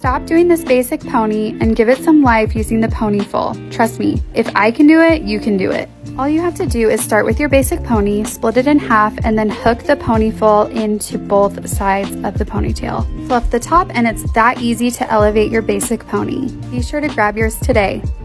Stop doing this basic pony and give it some life using the Ponyfull. Trust me, if I can do it, you can do it. All you have to do is start with your basic pony, split it in half, and then hook the Ponyfull into both sides of the ponytail. Fluff the top, and it's that easy to elevate your basic pony. Be sure to grab yours today.